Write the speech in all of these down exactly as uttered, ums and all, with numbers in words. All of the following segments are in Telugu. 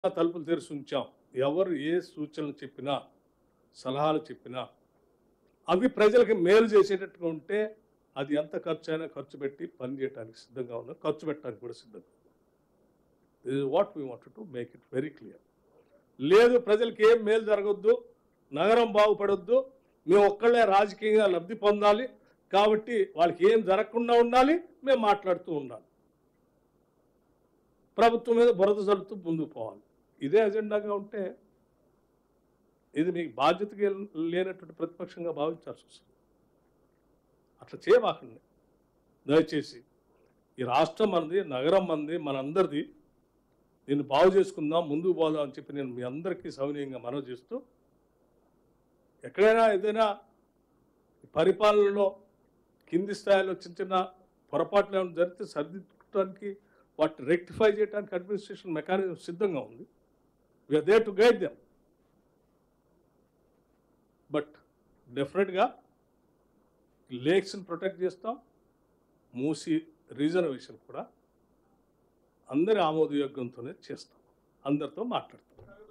తలుపులు తెరిచి ఉంచాం. ఎవరు ఏ సూచనలు చెప్పినా, సలహాలు చెప్పినా అవి ప్రజలకి మేలు చేసేటట్టుగా ఉంటే అది ఎంత ఖర్చైనా ఖర్చు పెట్టి పని చేయడానికి సిద్ధంగా ఉన్నాం. ఖర్చు పెట్టడానికి కూడా సిద్ధంగా ఉన్నాం. This is what we wanted to make it very clear. లేదు ప్రజలకి ఏం మేలు జరగొద్దు, నగరం బాగుపడొద్దు, మేము ఒక్కళ్ళే రాజకీయంగా లబ్ధి పొందాలి, కాబట్టి వాళ్ళకి ఏం జరగకుండా ఉండాలి, మేము మాట్లాడుతూ ఉండాలి, ప్రభుత్వం మీద బురద చల్లుతూ ముందుకు పోవాలి. ఇదే అజెండాగా ఉంటే ఇది మీకు బాధ్యతగా లేనటువంటి ప్రతిపక్షంగా భావించాల్సి వస్తుంది. అట్లా చేయబాకండి దయచేసి. ఈ రాష్ట్రం మనది, నగరం మనది, మనందరిది. దీన్ని బాగు చేసుకుందాం, ముందుకు పోదాం అని చెప్పి నేను మీ అందరికీ సవినీయంగా మనవి చేస్తూ, ఎక్కడైనా ఏదైనా పరిపాలనలో కింది స్థాయిలో చిన్న చిన్న పొరపాట్లు ఏమైనా జరిగితే సరిదిద్దడానికి, వాటిని రెక్టిఫై చేయడానికి అడ్మినిస్ట్రేషన్ మెకానిజం సిద్ధంగా ఉంది. We are there to guide them. But డెఫినెట్గా లేక్స్ని ప్రొటెక్ట్ చేస్తాం. మూసి రిజర్వేషన్ కూడా అందరి ఆమోదయోగ్యంతోనే చేస్తాం, అందరితో మాట్లాడతాం.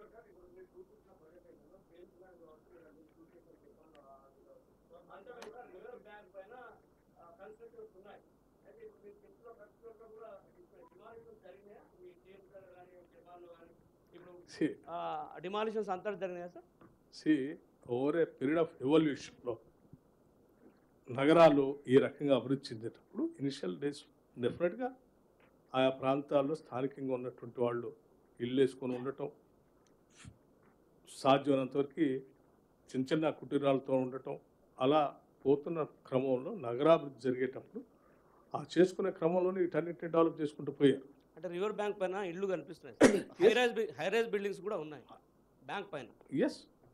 డిమాలిషన్స్ అంతా జరిగినాయి sir. See over a period of ఎవల్యూషన్లో నగరాలు ఈ రకంగా అభివృద్ధి చెందేటప్పుడు ఇనిషియల్ డేస్ డెఫినెట్గా ఆయా ప్రాంతాల్లో స్థానికంగా ఉన్నటువంటి వాళ్ళు ఇల్లు వేసుకొని ఉండటం, సాధ్యమైనంత వరకు చిన్న చిన్న కుటీరాలతో ఉండటం, అలా పోతున్న క్రమంలో నగరాభివృద్ధి జరిగేటప్పుడు ఆ చేసుకునే క్రమంలోనే వీటన్నిటిని డెవలప్ చేసుకుంటూ పోయారు. అంటే రివర్ బ్యాంక్ పైన ఇల్లు కనిపిస్తున్నాయి, high rise high rise buildings కూడా ఉన్నాయి బ్యాంక్ పైన. ఎస్,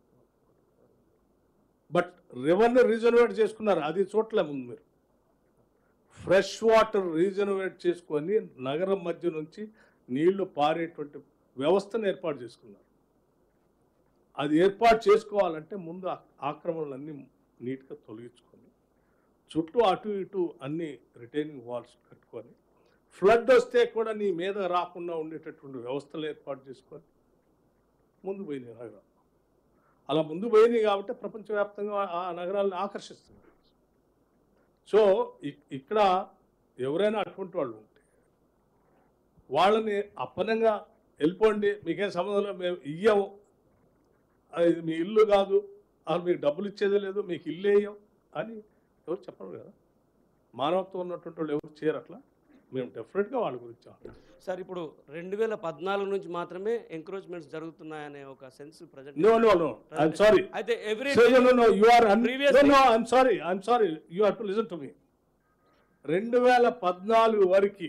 బట్ రెవెన్యూ రీజనరేట్ చేసుకున్నారు, అది చోట్ల ముందు మీరు ఫ్రెష్ వాటర్ రీజనరేట్ చేసుకొని నగరం మధ్య నుంచి నీళ్లు పారేటువంటి వ్యవస్థను ఏర్పాటు చేసుకున్నారు. అది ఏర్పాటు చేసుకోవాలంటే ముందు ఆక్రమణలన్నీ నీట్గా తొలగించుకొని, చుట్టూ అటు ఇటు అన్ని రిటైనింగ్ వాల్స్ కట్టుకొని, ఫ్లడ్ వస్తే కూడా నీ మీద రాకుండా ఉండేటటువంటి వ్యవస్థలు ఏర్పాటు చేసుకొని ముందు పోయినాయి నగరాలు. అలా ముందు పోయినాయి కాబట్టి ప్రపంచవ్యాప్తంగా ఆ నగరాలను ఆకర్షిస్తుంది. సో ఇక్కడ ఎవరైనా అటువంటి వాళ్ళు ఉంటే వాళ్ళని అప్పనంగా వెళ్ళిపోండి, మీకేం సంబంధంలో మేము ఇయ్యము, అది మీ ఇల్లు కాదు, అసలు మీకు డబ్బులు ఇచ్చేదే లేదు, మీకు ఇల్లు వేయం అని ఎవరు చెప్పరు కదా. మానవత్వం ఉన్నటువంటి వాళ్ళు ఎవరు చేయరు అట్లా. మేము డెఫినెట్గా వాళ్ళ గురించి సార్. ఇప్పుడు రెండు వేల పద్నాలుగు నుంచి మాత్రమే ఎంక్రోచ్మెంట్స్ జరుగుతున్నాయనే ఒక sense present. No no no I'm sorry. అయితే every no no you are previous no I'm sorry I'm sorry you have to listen to me. రెండు వేల పద్నాలుగు వరకు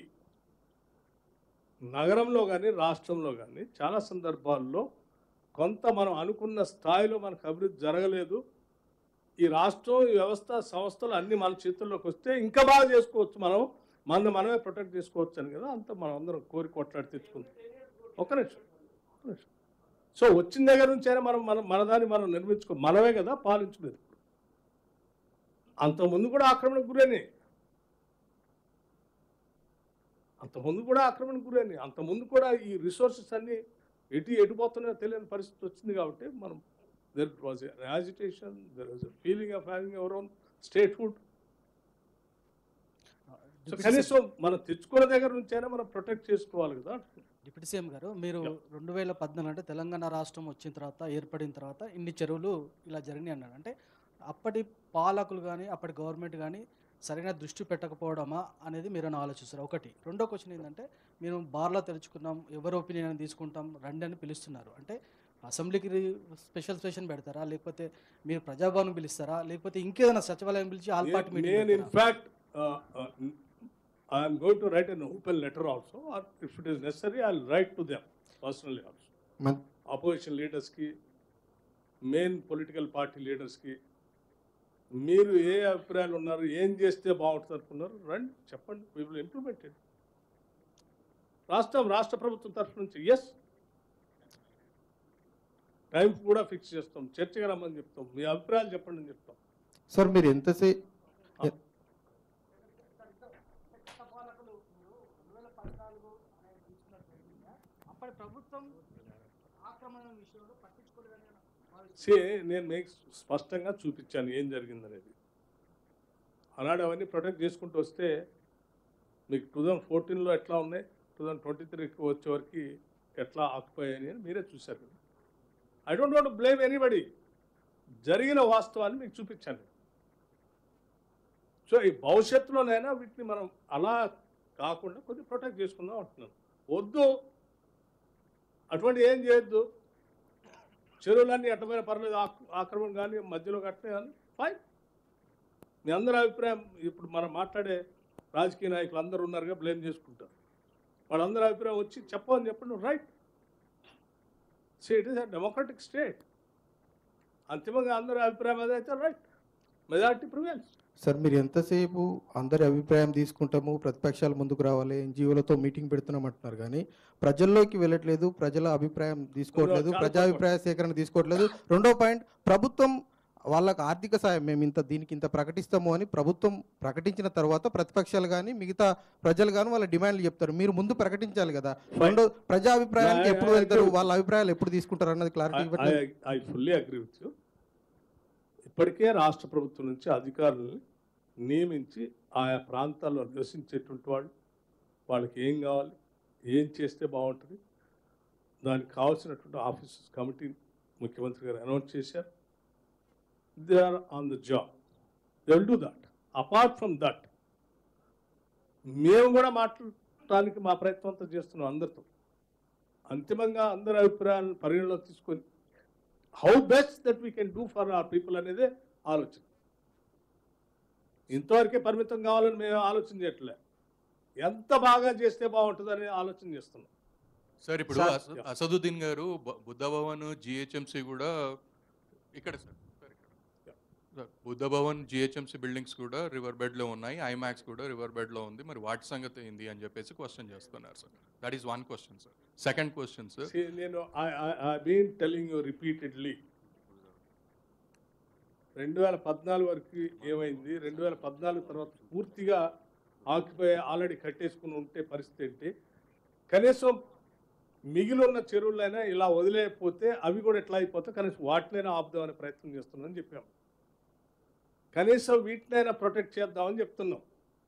నగరంలో కానీ రాష్ట్రంలో కానీ చాలా సందర్భాల్లో కొంత మనం అనుకున్న స్థాయిలో మనకు అభివృద్ధి జరగలేదు. ఈ రాష్ట్రం, ఈ వ్యవస్థ, సంస్థలు అన్నీ మన చేతుల్లోకి వస్తే ఇంకా బాగా చేసుకోవచ్చు, మనం మన మనమే ప్రొటెక్ట్ చేసుకోవచ్చు అని కదా అంత మనం అందరం కోరి కొట్లాడి తెచ్చుకుందాం. ఒక్క నిమిషం ఒక్క నిమిషం సో వచ్చిన దగ్గర నుంచి అయినా మనం మనం మనదాన్ని మనం నిర్మించుకో, మనమే కదా పాలించుకునేది. అంతకుముందు కూడా ఆక్రమణకు గురైనాయి, అంతకుముందు కూడా ఆక్రమణకు గురైనాయి అంతకుముందు కూడా ఈ రిసోర్సెస్ అన్నీ ఎటు ఎటుపోతున్నాయో తెలియని పరిస్థితి వచ్చింది. కాబట్టి మనం there was an agitation, there was a feeling of having our own statehood. So కనీసం మనం తెచ్చుకున్న దగ్గర నుంచైనా మనం ప్రొటెక్ట్ చేసుకోవాలి కదా. డిప్యూటీ సీఎం గారు, మీరు రెండు వేల పద్నాలుగు అంటే తెలంగాణ రాష్ట్రం వచ్చిన తర్వాత, ఏర్పడిన తర్వాత ఇన్ని చెరువులు ఇలా జరిగినాయి అన్నాడు. అంటే అప్పటి పాలకులు కానీ అప్పటి గవర్నమెంట్ కానీ సరైన దృష్టి పెట్టకపోవడమా అనేది మీరు ఆలోచిస్తారు ఒకటి. రెండో క్వశ్చన్ ఏంటంటే, మేము బార్లో తెరుచుకున్నాం, ఎవరి ఒపీనియన్ తీసుకుంటాం రండి అని పిలుస్తున్నారు. అంటే అసెంబ్లీకి స్పెషల్ సెషన్ పెడతారా, లేకపోతే మీరు ప్రజాభవన్ పిలుస్తారా, లేకపోతే ఇంకేదైనా సచివాలయం పిలిచి all party meeting? In fact I am going to write an open letter also, or if it is necessary, I will write to them personally also. Man. Opposition leaders ki, main political party leaders ki, మీరు ఏ అభిప్రాయాలు ఉన్నారు, ఏం చేస్తే బాగుంటుంది అనుకున్నారు, రండి చెప్పండి, we will implement it. రాష్ట్రం రాష్ట్ర ప్రభుత్వం తరఫు నుంచి ఎస్ టైం కూడా ఫిక్స్ చేస్తాం, చర్చగా రమ్మని చెప్తాం, మీ అభిప్రాయాలు చెప్పండి అని చెప్తాం. సార్ మీరు ఎంతసేపు అప్పటి ప్రభుత్వం ఆక్రమణ విషయంలో పట్టించుకోలేదని భావిస్తున్నారు. సే నేను మీకు స్పష్టంగా చూపించాను ఏం జరిగిందనేది. ఆనాడు అవన్నీ ప్రొటెక్ట్ చేసుకుంటూ వస్తే మీకు టూ థౌజండ్ ఫోర్టీన్లో ఎట్లా ఉన్నాయి, టూ థౌజండ్ ట్వంటీ త్రీకి వచ్చే వరకు ఎట్లా ఆక్యుపై అని మీరే చూశారు కదా. I don't want blame anybody. జరిగిన వాస్తవాన్ని మీకు చూపించాను. సో ఈ భవిష్యత్తులోనైనా వీటిని మనం అలా కాకుండా కొద్దిగా ప్రొటెక్ట్ చేసుకుందాం అంటున్నాను. వద్దు అటువంటి ఏం చేయొద్దు. చెరువులన్నీ ఎట్టమైన పర్లేదు, ఆక్రమణ కానీ మధ్యలో కట్టినా కానీ ఫైన్. మీ అందరి అభిప్రాయం ఇప్పుడు మనం మాట్లాడే రాజకీయ నాయకులు అందరూ ఉన్నారుగా, బ్లేమ్ చేసుకుంటారు. వాళ్ళందరి అభిప్రాయం వచ్చి చెప్పని చెప్పండి, right. So it is a democratic state. అంతిమంగా అందరి అభిప్రాయం అదైతే రైట్, మెజారిటీ ప్రివైల్స్. సార్ మీరు ఎంతసేపు అందరి అభిప్రాయం తీసుకుంటాము, ప్రతిపక్షాలు ముందుకు రావాలి, ఎన్జిఓలతో మీటింగ్ పెడుతున్నాం అంటున్నారు కానీ ప్రజల్లోకి వెళ్ళట్లేదు, ప్రజల అభిప్రాయం తీసుకోవట్లేదు, ప్రజాభిప్రాయ సేకరణ తీసుకోవట్లేదు. రెండో పాయింట్, ప్రభుత్వం వాళ్ళకి ఆర్థిక సాయం మేము ఇంత దీనికి ఇంత ప్రకటిస్తాము అని ప్రభుత్వం ప్రకటించిన తర్వాత ప్రతిపక్షాలు కానీ మిగతా ప్రజలు కానీ వాళ్ళ డిమాండ్లు చెప్తారు. మీరు ముందు ప్రకటించాలి కదా. రెండో ప్రజాభిప్రాయానికి ఎప్పుడు వెళ్తారు, వాళ్ళ అభిప్రాయాలు ఎప్పుడు తీసుకుంటారు అన్నది క్లారిటీ ఇవ్వండి. I fully agree with you. ఇప్పటికే రాష్ట్ర ప్రభుత్వం నుంచి అధికారులను నియమించి ఆయా ప్రాంతాల్లో నివసించేటువంటి వాళ్ళు, వాళ్ళకి ఏం కావాలి, ఏం చేస్తే బాగుంటుంది, దానికి కావాల్సినటువంటి ఆఫీసర్స్ కమిటీ ముఖ్యమంత్రి గారు అనౌన్స్ చేశారు. They are on the job, they will do that. Apart from that మేము కూడా మాట్లాడటానికి మా ప్రయత్నం అంతా చేస్తున్నాం అందరితో. అంతిమంగా అందరి అభిప్రాయాలను పరిగణలో తీసుకొని how best that we can do for our people అనేదే ఆలోచన. ఇంతవరకే పరిమితం కావాలని మేము ఆలోచన చేయట్లే, ఎంత బాగా చేస్తే బాగుంటుందని ఆలోచన చేస్తున్నాం. సార్ ఇప్పుడు అస- అసదుద్దీన్ గారు బ- బుద్ధ భవన్ జిహెచ్ఎంసి కూడా ఇక్కడ సార్ సార్ ఇక్కడ sir Buddha Bhavan GHMC buildings కూడా రివర్ బెడ్ లో ఉన్నాయి, ఐమాక్స్ కూడా రివర్ బెడ్ లో ఉంది, మరి వాటి సంగతి ఏంది అని చెప్పేసి క్వశ్చన్ చేస్తున్నారు sir. That is one question sir. Second question sir, See, నేను I been telling you repeatedly, రెండు వేల పద్నాలుగు వరకు ఏమైంది, రెండు వేల పద్నాలుగు తర్వాత పూర్తిగా ఆక్యుపై ఆల్రెడీ కట్టేసుకుని ఉంటే పరిస్థితి ఏంటి, కనీసం మిగిలి ఉన్న చెరువులైనా ఇలా వదిలేకపోతే అవి కూడా ఎట్లా అయిపోతే కనీసం వాటినైనా ఆపుదామనే ప్రయత్నం చేస్తున్నామని చెప్పాం. కనీసం వీటినైనా ప్రొటెక్ట్ చేద్దామని చెప్తున్నాం.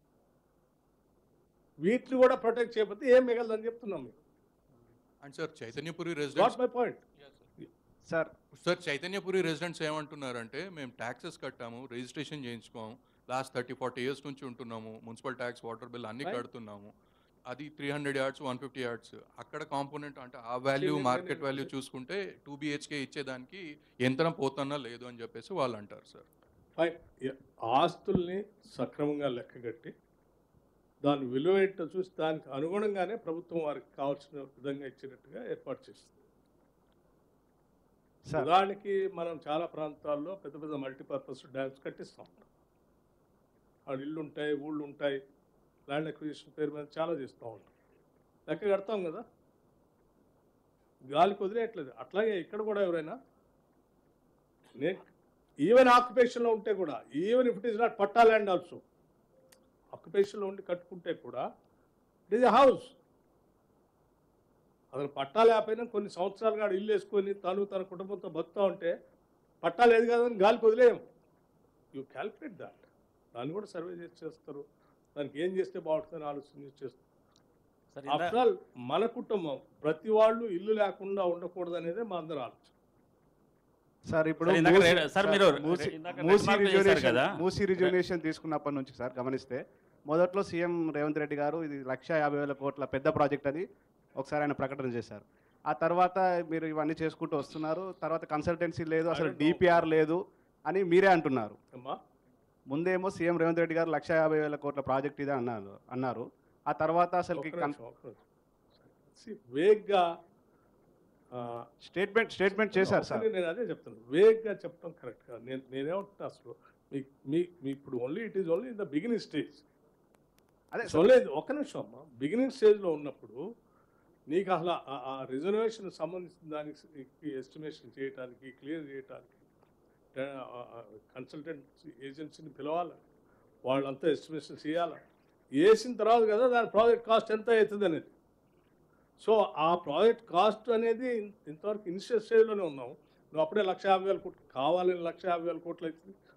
వీటిని కూడా ప్రొటెక్ట్ చేయకపోతే ఏం మిగలదని చెప్తున్నాం మీకు. And sir Chaitanyapuri what residents my point. Sir sir Chaitanyapuri residents ఏమంటున్నారంటే మేము ట్యాక్సెస్ కట్టాము, రిజిస్ట్రేషన్ చేయించుకోము, లాస్ట్ థర్టీ ఫార్టీ ఇయర్స్ నుంచి ఉంటున్నాము, మున్సిపల్ ట్యాక్స్, వాటర్ బిల్ అన్ని Right. కడుతున్నాము, అది three hundred yards one fifty yards అక్కడ కాంపోనెంట్ అంటే ఆ వాల్యూ See, మార్కెట్ నేను- వాల్యూ చూసుకుంటే టూ బిహెచ్కే ఇచ్చేదానికి యంత్రం పోతున్నా లేదు అని చెప్పేసి వాళ్ళు అంటారు సార్. ఫైన్. ఆస్తుల్ని సక్రమంగా లెక్కగట్టి దాని విలువ ఏంటో చూసి దానికి అనుగుణంగానే ప్రభుత్వం వారికి కావాల్సిన విధంగా ఇచ్చినట్టుగా ఏర్పాటు చేస్తుంది. సార్ ఉదాహరణకి మనం చాలా ప్రాంతాల్లో పెద్ద పెద్ద మల్టీపర్పస్ డ్యామ్స్ కట్టిస్తూ ఉంటాం. ఆడ ఇల్లు ఉంటాయి, ఊళ్ళు ఉంటాయి, ల్యాండ్ అక్విజిషన్ పేరు మీద చాలా చేస్తూ ఉంటాం, లెక్క కడతాం కదా, గాలికి వదిలేయట్లేదు. అట్లాగే ఇక్కడ కూడా ఎవరైనా నేను ఈవెన్ ఆక్యుపేషన్లో ఉంటే కూడా, even if it is not patta land also, ఆక్యుపేషన్లో ఉండి కట్టుకుంటే కూడా ఇట్ ఈస్ ఎ హౌస్. అసలు పట్టా లేకపోయినా కొన్ని సంవత్సరాలుగా ఆడ ఇల్లు వేసుకొని తను తన కుటుంబంతో బతుకుతూ ఉంటే పట్టా లేదు కదని గాలికి వదిలేయం. You calculate that. దాన్ని కూడా సర్వే చేసి చేస్తారు, దానికి ఏం చేస్తే బాగుంటుందని ఆలోచన చేసి చేస్తారు. సార్ ఇందా- ఆఫ్టర్ ఆల్ మన కుటుంబం ప్రతి వాళ్ళు ఇల్లు లేకుండా ఉండకూడదు అనేదే మా అందరి ఆలోచన. సార్ ఇప్పుడు సార్, ఇందాక మూసీ- రే- సార్, మీరు మూసీ- రే- ఇందాక మూసీ రిమార్క్ చేశారు రిజర్వేషన్ కదా. మూసీ రిజర్వేషన్ తీసుకున్నప్పటి నుంచి సార్ గమనిస్తే మొదట్లో సీఎం రేవంత్ రెడ్డి గారు ఇది లక్ష యాభై వేల కోట్ల పెద్ద ప్రాజెక్ట్ అని ఒకసారి ఆయన ప్రకటన చేశారు. ఆ తర్వాత మీరు ఇవన్నీ చేసుకుంటూ వస్తున్నారు, తర్వాత కన్సల్టెన్సీ లేదు, అసలు డిపిఆర్ లేదు అని మీరే అంటున్నారు. అమ్మా ముందేమో సీఎం రేవంత్ రెడ్డి గారు లక్ష యాభై వేల కోట్ల ప్రాజెక్ట్ ఇదే అన్నారు అన్నారు ఆ తర్వాత అసలు ఒక్క నిమిషం, ఒక్క నిమిషం. See, వేగ్గా ఆ, స్టేట్మెంట్ స్టేట్మెంట్ చేశారు సార్. నేను అదే చెప్తాను, వేగ్గా చెప్పడం కరెక్ట్ కాదు. నేను నేనేమంటున్నా అసలు మీ మీ మీ ఇప్పుడు only it is only in the beginning stage. అదే ఓన్లీ ఒక నిమిషం అమ్మా, బిగినింగ్ స్టేజ్లో ఉన్నప్పుడు నీకు అసలు ఆ- ఆ రిజర్వేషన్ సంబంధించిన దానికి ఎస్టిమేషన్ చేయడానికి, క్లియర్ చేయడానికి కన్సల్టెంట్ ఏజెన్సీని పిలవాలి, వాళ్ళంతా ఎస్టిమేషన్ చేయాలి, వేసిన తర్వాత కదా దాని ప్రాజెక్ట్ కాస్ట్ ఎంత అవుతుంది అనేది. సో ఆ ప్రాజెక్ట్ కాస్ట్ అనేది ఇంతవరకు ఇనిషియల్ స్టేజ్లోనే ఉన్నాం. నువ్వు అప్పుడే లక్ష యాభై వేల కోట్లు కావాలని లక్ష యాభై వేల కోట్లు అవుతుంది.